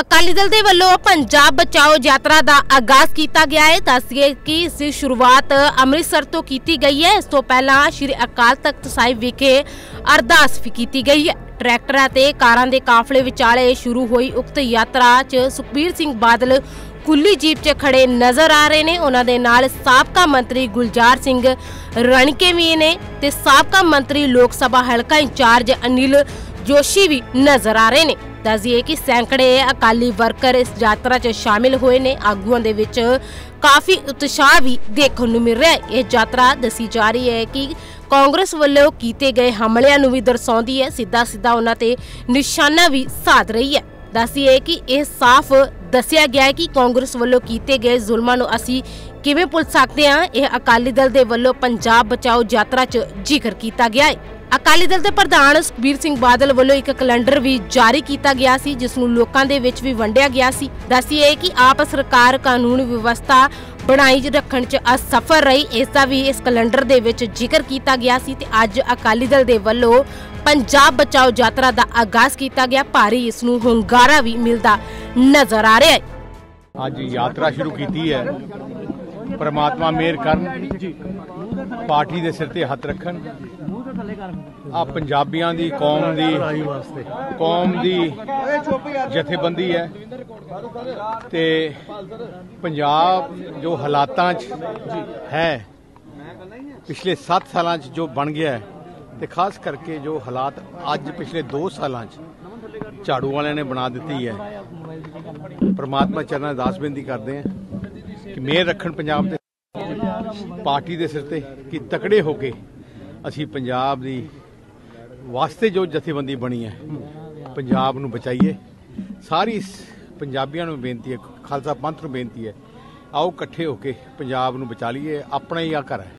अकाली दल के वल्लों पंजाब बचाओ यात्रा का आगाज किया गया है। दस्सिए कि इसकी शुरुआत अमृतसर तो की गई है। इस तो पहला श्री अकाल तख्त साहिब विखे अरदास भी की गई है। ट्रैक्टरां ते कारां दे काफले विचाले शुरू हुई उक्त यात्रा च सुखबीर सिंह बादल कुल्ली जीप च खड़े नजर आ रहे ने। उन्हां दे नाल साबका मंत्री गुलजार सिंह रणके भी ने ते साबका मंत्री लोक सभा हलका इंचार्ज अनिल जोशी भी नजर आ रहे ने। दस्सिए कि सैकड़े अकाली वर्कर इस यात्रा च शामिल हुए ने। आगुआं दे विच काफी उत्साह भी देखने नूं मिल रहा है। यह यात्रा दसी जा रही है कि कांग्रेस वालों कीते गए हमलियां नूं भी दर्शाउंदी है। सीधा सीधा उन्हां ते निशाना भी साध रही है। दस्सिए कि यह साफ दस्सिया गया है कि कांग्रेस वालों कीते गए जुल्मां नूं असीं किवें भुल सकते हैं। यह अकाली दल दे वल्लों पंजाब बचाओ यात्रा च जिक्र किया गया है। अकाली दल के प्रधान सुखबीर सिंह बादल वालों एक कैलेंडर भी जारी किया गया सी, जिसनूं लोकां दे विच भी वंडिया गया सी। दस्सिए कि आप सरकार कानून व्यवस्था बनाई रखण च असफल रही, इसका भी इस कैलेंडर दे विच जिक्र किया गया सी। ते अज अकाली दल दे वल्लों पंजाब बचाओ यात्रा का आगाज किया गया। भारी इसनूं हुंगारा भी मिलता नजर आ रहा है। आज यात्रा शुरू की है। परमात्मा मेहर करन, पार्टी के सिर ते हथ रखन। आ पंजाबियां दी कौम दी जथेबंदी है ते पंजाब जो हालातां है पिछले 7 सालां जो बन गया है ते खास करके जो हालात अज पिछले 2 सालां झाड़ू वाले ने बना दी है। परमात्मा चरणा अरदास बेनती करते हैं कि मेहर रखन पंजाब दे पार्टी के सिर ते कि तकड़े होके असी पंजाब दी वास्ते जो जथेबंदी बनी है पंजाब नूं बचाइए। सारी पंजाबियों नूं बेनती है, खालसा पंथ नूं बेनती है, आओ इकट्ठे होके पंजाब नूं बचा लीए। अपना ही आ घर है।